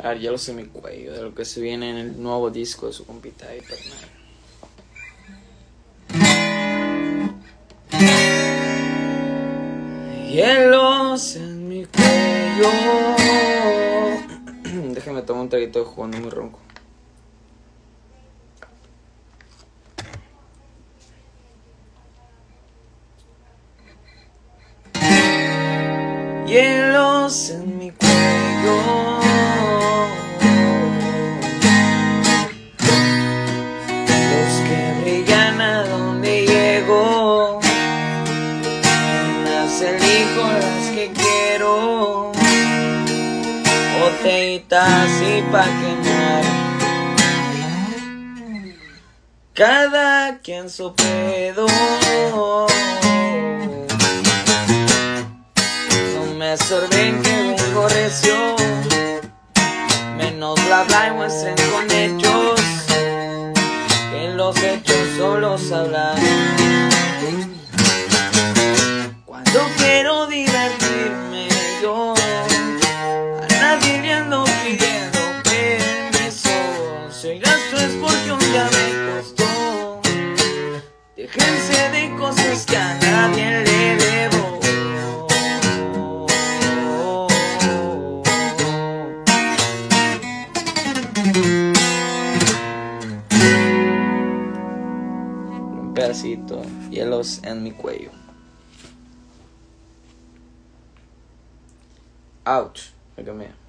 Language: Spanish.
A ver, hielos en mi cuello, de lo que se viene en el nuevo disco de su compita Hyperman. Hielos en mi cuello. Déjame tomar un traguito de jugo, no muy ronco. Hielos en mi cuello. Los que brillan a donde llego. Las elijo las que quiero. Botellitas y pa' quemar. Cada quien su pedo. Me sorben que vengo recio, menos bla bla y muestren con hechos, que los hechos solos hablan. Cuando quiero divertirme yo, a nadie le ando pidiendo permiso. Si el gasto es porque un día me costó, déjense de cosas que a nadie le debo. Un pedacito, hielos en mi cuello. Ouch, me quemé.